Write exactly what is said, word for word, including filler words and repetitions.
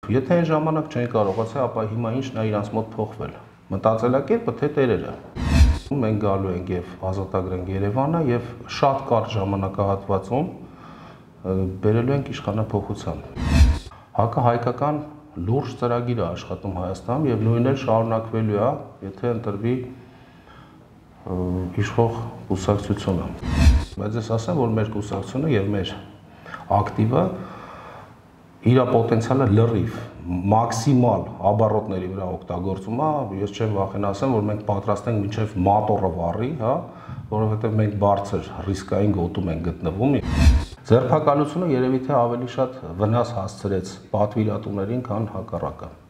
Եթե այն ժամանակ չեն կարողացել, ապա հիմա ինչն է իրանց մոտ փոխվել։ Մտածելակերպը թե տերերը։ Մենք գալու ենք եւ ազատագրենք Երևանը եւ շատ կարճ ժամանակահատվածում բերելու ենք իշխանափոխության։ Հակահայկական լուրջ ծրագիր է աշխատում Հայաստանում եւ նույնն էլ շարունակվելու է, եթե ընտրվի իշխող կուսակցությունը։ Բայց ես ասեմ, որ մեր կուսակցությունը եւ մեր ակտիվը իր պոտենցիալը լրիվ մաքսիմալ աբառոտների վրա օգտագործում է, ես չեմ վախենա ասեմ, որ մենք պատրաստ ենք մինչև մատորը վառի, հա, որովհետեւ մենք բարձր ռիսկային գոտում ենք գտնվում։ Ձերբակալությունը երևի թե ավելի շատ վնաս հասցրեց պատվիրատուներին, քան հակառակը։